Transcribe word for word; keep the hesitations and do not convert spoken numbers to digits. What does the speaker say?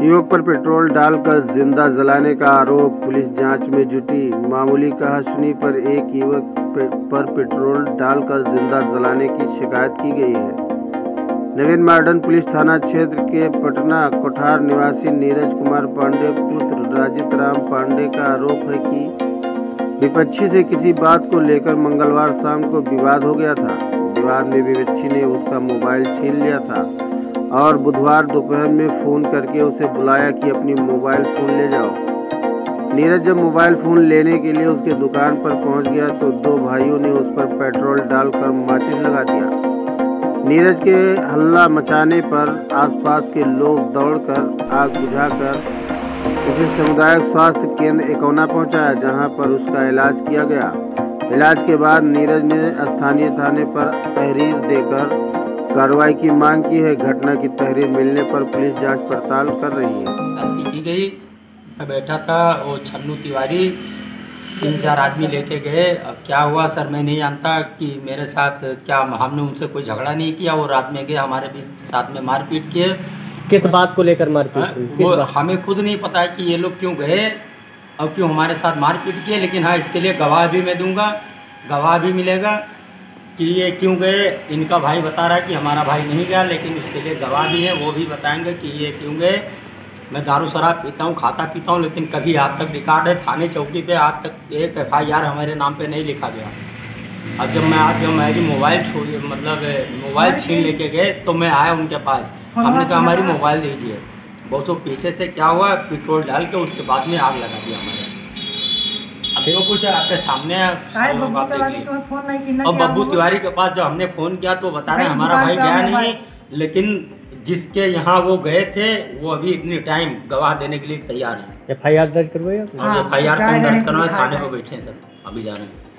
युवक पर पेट्रोल डालकर जिंदा जलाने का आरोप, पुलिस जांच में जुटी। मामूली कहासुनी पर एक युवक पे, पर पेट्रोल डालकर जिंदा जलाने की शिकायत की गई है। नवीन मॉडर्न पुलिस थाना क्षेत्र के पटना कोठार निवासी नीरज कुमार पांडे पुत्र राजित राम पांडे का आरोप है कि विपक्षी से किसी बात को लेकर मंगलवार शाम को विवाद हो गया था। विवाद में विपक्षी ने उसका मोबाइल छीन लिया था और बुधवार दोपहर में फोन करके उसे बुलाया कि अपनी मोबाइल फोन ले जाओ। नीरज जब मोबाइल फोन लेने के लिए उसके दुकान पर पहुंच गया तो दो भाइयों ने उस पर पेट्रोल डालकर माचिस लगा दिया। नीरज के हल्ला मचाने पर आसपास के लोग दौड़कर आग बुझाकर उसे सामुदायिक स्वास्थ्य केंद्र एकौना पहुंचाया, जहां पर उसका इलाज किया गया। इलाज के बाद नीरज ने स्थानीय थाने पर तहरीर देकर कार्रवाई की मांग की है। घटना की तहरीर मिलने पर पुलिस जांच पड़ताल कर रही है। की गई, मैं बैठा था, वो छन्नू तिवारी तीन चार आदमी लेके गए। अब क्या हुआ सर मैं नहीं जानता कि मेरे साथ क्या, हमने उनसे कोई झगड़ा नहीं किया। वो रात में गए, हमारे भी साथ में मारपीट किए। किस बात को लेकर मारपीट हुई? वो हमें खुद नहीं पता है कि ये लोग क्यों गए और क्यों हमारे साथ मारपीट किए, लेकिन हाँ इसके लिए गवाह भी मैं दूंगा, गवाह भी मिलेगा कि ये क्यों गए। इनका भाई बता रहा है कि हमारा भाई नहीं गया, लेकिन उसके लिए गवाह भी है, वो भी बताएंगे कि ये क्यों गए। मैं दारू शराब पीता हूँ, खाता पीता हूँ, लेकिन कभी आज तक रिकॉर्ड है थाने चौकी पे, आज तक एक एफ आई आर हमारे नाम पे नहीं लिखा गया। अब जब मैं आज जब मेरी मोबाइल छोड़ मतलब मोबाइल छीन लेके गए तो मैं आया उनके पास, हमने कहा हमारी मोबाइल दीजिए। बहुत सौ पीछे से क्या हुआ, पेट्रोल डाल के उसके बाद में आग लगा दिया हमारे। अब जो कुछ आपके सामने और बब्बू तिवारी के पास जब हमने फ़ोन किया तो बता रहे हमारा भाई गया नहीं, लेकिन जिसके यहाँ वो गए थे वो अभी इतनी टाइम गवाह देने के लिए तैयार है। एफ आई आर दर्ज करवाया? एफ आई आर दर्ज करवाए, थाने पर बैठे हैं सर, अभी जा रहे हैं।